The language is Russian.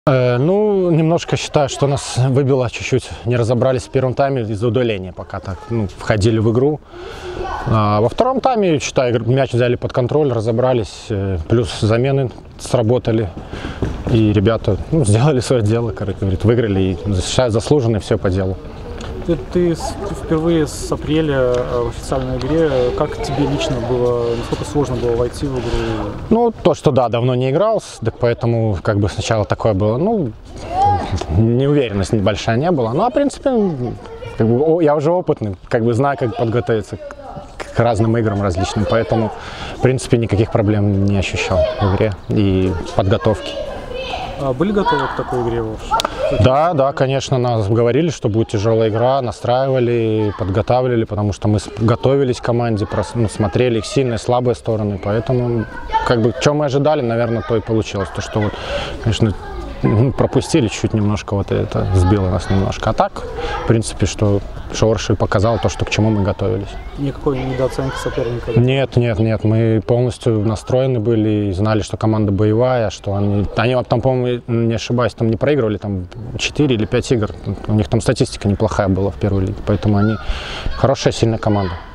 Ну, немножко считаю, что нас выбило чуть-чуть, не разобрались в первом тайме из-за удаления, пока так входили в игру. А во втором тайме, считаю, мяч взяли под контроль, разобрались, плюс замены сработали. И ребята сделали свое дело, как говорит, выиграли и считаю заслуженно, все по делу. Ты впервые с апреля в официальной игре. Как тебе лично было, насколько сложно было войти в игру? Ну, то, что да, давно не играл, так поэтому как бы сначала такое было, неуверенность небольшая не была. Ну, а в принципе, как бы, я уже опытный, как бы знаю, как подготовиться к разным играм различным, поэтому, в принципе, никаких проблем не ощущал в игре и подготовке. А были готовы к такой игре? Да, конечно, нас говорили, что будет тяжелая игра, настраивали, подготавливали, потому что мы готовились к команде, смотрели их сильные, слабые стороны, поэтому, как бы, что мы ожидали, наверное, то и получилось. То, что, конечно, пропустили чуть-чуть немножко, вот это сбило нас немножко. А так, в принципе, что Шорши показал то, что к чему мы готовились. Никакой недооценки соперника? Нет, мы полностью настроены были и знали, что команда боевая, что они там, по-моему, не ошибаюсь, там не проигрывали, там 4 или 5 игр. У них там статистика неплохая была в первой лиге, поэтому они хорошая, сильная команда.